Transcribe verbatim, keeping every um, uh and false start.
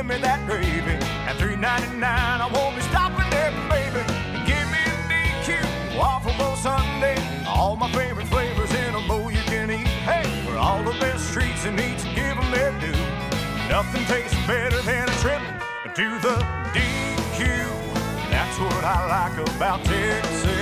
give me that gravy. At three ninety-nine, I won't be stopping there, baby. Give me a D Q, waffle bowl sundae, all my favorite flavors in a bowl you can eat. Hey, for all the best treats and eats, give them their due. Nothing tastes better than a trip to the D Q. That's what I like about Texas.